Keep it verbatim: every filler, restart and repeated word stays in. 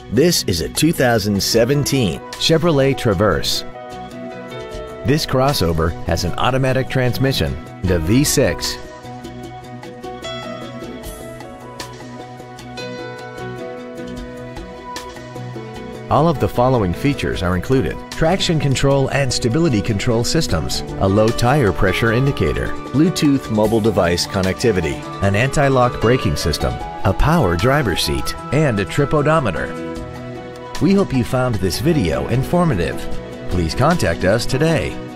This is a two thousand seventeen Chevrolet Traverse. This crossover has an automatic transmission and a V six. All of the following features are included: traction control and stability control systems, a low tire pressure indicator, Bluetooth mobile device connectivity, an anti-lock braking system, a power driver's seat, and a trip odometer. We hope you found this video informative. Please contact us today.